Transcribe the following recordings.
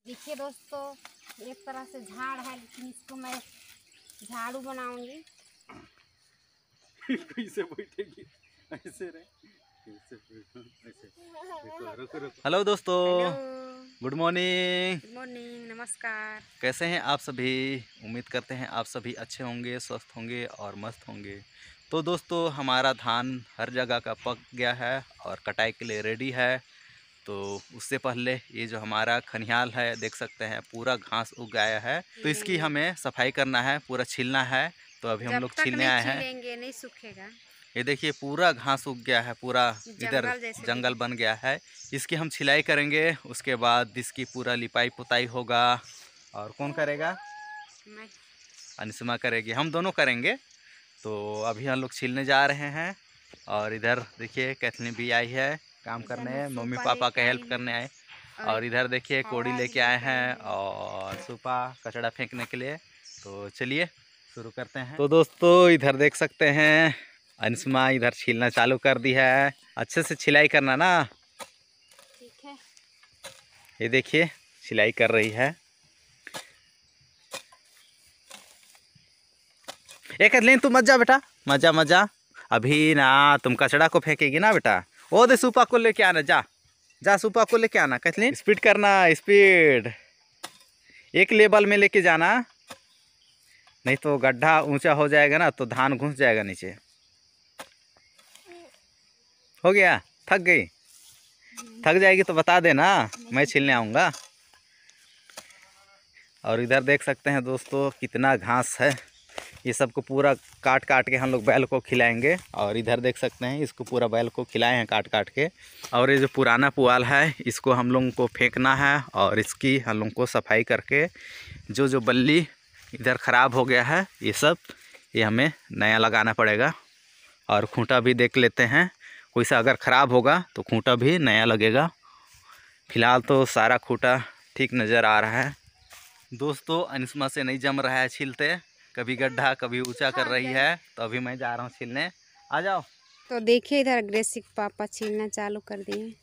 देखिए दोस्तों, एक तरह से झाड़ है लेकिन इसको मैं झाड़ू बनाऊंगी। कैसे बैठेगी ऐसे रहे, कैसे ऐसे। रुको रुको। हेलो दोस्तों, गुड मॉर्निंग। गुड मॉर्निंग, नमस्कार। कैसे हैं आप सभी? उम्मीद करते हैं आप सभी अच्छे होंगे, स्वस्थ होंगे और मस्त होंगे। तो दोस्तों, हमारा धान हर जगह का पक गया है और कटाई के लिए रेडी है। तो उससे पहले ये जो हमारा खनियाल है, देख सकते हैं पूरा घास उग गया है। तो इसकी हमें सफाई करना है, पूरा छीलना है। तो अभी हम लोग छीलने आए हैं। छीलेंगे नहीं सूखेगा। ये देखिए पूरा घास उग गया है, पूरा इधर जंगल बन गया है। इसकी हम छिलाई करेंगे, उसके बाद इसकी पूरा लिपाई पुताई होगा। और कौन करेगा? मैं। अनिसमा करेगी, हम दोनों करेंगे। तो अभी हम लोग छीलने जा रहे हैं। और इधर देखिए कैथलीन भी आई है काम करने, मम्मी पापा का हेल्प करने आए। और इधर देखिए कोड़ी लेके आए हैं और सुपा कचड़ा फेंकने के लिए। तो चलिए शुरू करते हैं। तो दोस्तों, इधर देख सकते हैं अनिसमा इधर छीलना चालू कर दी है। अच्छे से छिलाई करना ना। ठीक है। ये देखिए छिलाई कर रही है। एक कैथलीन तू मत जा बेटा, मजा मजा। अभी ना तुम कचड़ा को फेंकेगी ना बेटा। ओ दे सुपा को लेके आना, जा जा सुपा को लेके आना। कैथलीन स्पीड करना, स्पीड एक लेवल में लेके जाना, नहीं तो गड्ढा ऊंचा हो जाएगा ना तो धान घुस जाएगा नीचे। हो गया? थक गई? थक जाएगी तो बता देना, मैं छीलने आऊँगा। और इधर देख सकते हैं दोस्तों कितना घास है। ये सबको पूरा काट काट के हम लोग बैल को खिलाएंगे। और इधर देख सकते हैं इसको पूरा बैल को खिलाए हैं काट काट के। और ये जो पुराना पुआल है इसको हम लोगों को फेंकना है और इसकी हम लोगों को सफाई करके जो जो बल्ली इधर ख़राब हो गया है ये सब, ये हमें नया लगाना पड़ेगा। और खूंटा भी देख लेते हैं, कोई सा अगर ख़राब होगा तो खूंटा भी नया लगेगा। फिलहाल तो सारा खूंटा ठीक नज़र आ रहा है। दोस्तों, अनिसमा से नहीं जम रहा है छीलते, कभी गड्ढा कभी ऊंचा कर रही है। तो अभी मैं जा रहा हूँ छीलने, आ जाओ। तो देखिए इधर अग्रेसिव पापा छीलना चालू कर दिए।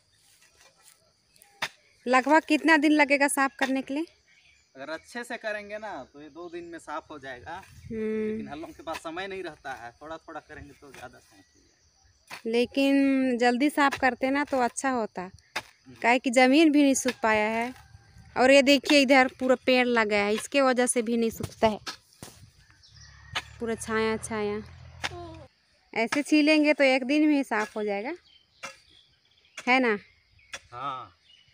लगभग कितना दिन लगेगा साफ करने के लिए? अगर अच्छे से करेंगे ना तो ये 2 दिन में साफ हो जाएगा। लेकिन हम लोग के पास समय नहीं रहता है, थोड़ा थोड़ा करेंगे तो ज़्यादा साफ हो जाएगा। लेकिन जल्दी साफ करते ना तो अच्छा होता, काहे कि ज़मीन भी नहीं सूख पाया है। और ये देखिए इधर पूरा पेड़ लगा है, इसके वजह से भी नहीं सूखता है, पूरा छाया छाया। ऐसे छीलेंगे तो एक दिन में ही साफ हो जाएगा, है ना? हाँ।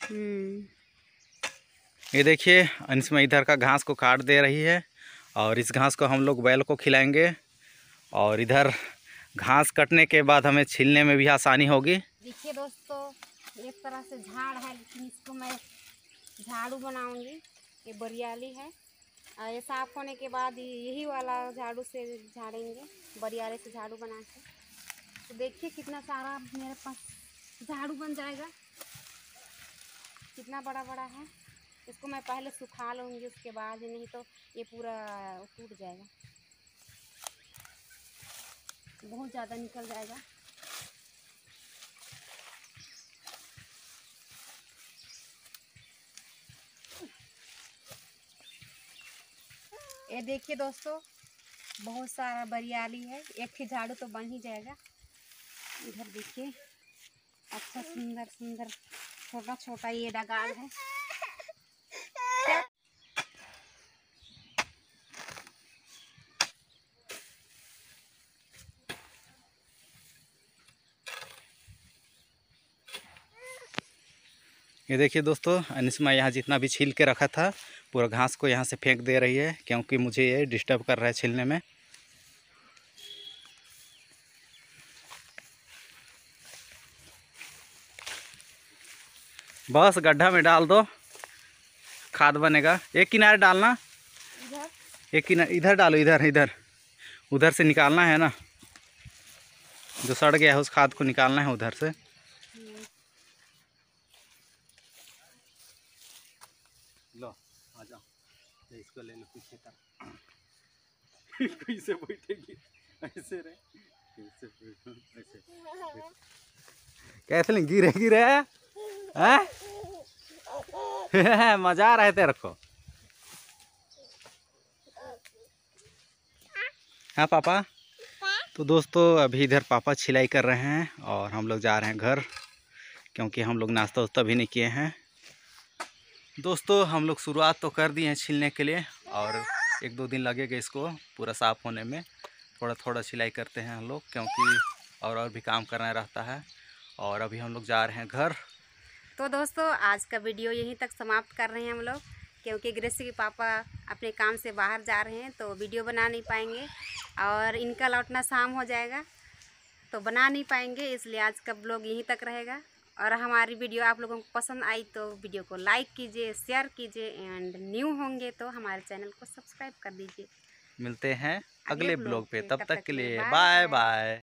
हम्म। ये देखिए अनिसमा इधर का घास को काट दे रही है और इस घास को हम लोग बैल को खिलाएंगे। और इधर घास कटने के बाद हमें छीलने में भी आसानी होगी। देखिए दोस्तों, एक तरह से झाड़ है लेकिन इसको मैं झाड़ू बनाऊंगी। ये बरियाली है और ये साफ होने के बाद यही वाला झाड़ू से झाड़ेंगे, बरियाले से झाड़ू बना के। तो देखिए कितना सारा मेरे पास झाड़ू बन जाएगा, कितना बड़ा बड़ा है। इसको मैं पहले सुखा लूँगी, उसके बाद ही, नहीं तो ये पूरा टूट जाएगा, बहुत ज़्यादा निकल जाएगा। ये देखिए दोस्तों, बहुत सारा बरियाली है, एक ही झाड़ू तो बन ही जाएगा। इधर देखिए अच्छा सुंदर सुंदर छोटा छोटा ये डगाल है। ये देखिए दोस्तों, अनिसमा यहाँ जितना भी छील के रखा था पूरा घास को यहाँ से फेंक दे रही है, क्योंकि मुझे ये डिस्टर्ब कर रहा है छीलने में। बस गड्ढा में डाल दो, खाद बनेगा। एक किनारे डालना, एक किनारे इधर डालो, इधर इधर उधर से निकालना है ना, जो सड़ गया है उस खाद को निकालना है उधर से। लो आ जाओ, इसको ले लो पीछे का। कैसे बैठेगी ऐसे रहे, ऐसे कैसे गिरे गिरे हैं? मजा आ रहा है तेरे को? हाँ पापा। तो दोस्तों अभी इधर पापा छिलाई कर रहे हैं और हम लोग जा रहे हैं घर, क्योंकि हम लोग नाश्ता वास्ता भी नहीं किए हैं। दोस्तों हम लोग शुरुआत तो कर दिए हैं छिलने के लिए, और 1-2 दिन लगेगा इसको पूरा साफ़ होने में। थोड़ा थोड़ा सिलाई करते हैं हम लोग, क्योंकि और भी काम करना रहता है। और अभी हम लोग जा रहे हैं घर। तो दोस्तों आज का वीडियो यहीं तक समाप्त कर रहे हैं हम लोग, क्योंकि ग्रेसी के पापा अपने काम से बाहर जा रहे हैं तो वीडियो बना नहीं पाएंगे, और इनका लौटना शाम हो जाएगा तो बना नहीं पाएंगे, इसलिए आज का ब्लॉग यहीं तक रहेगा। और हमारी वीडियो आप लोगों को पसंद आई तो वीडियो को लाइक कीजिए, शेयर कीजिए, एंड न्यू होंगे तो हमारे चैनल को सब्सक्राइब कर दीजिए। मिलते हैं अगले ब्लॉग पे, तब तक के लिए बाय बाय बाय। बाय।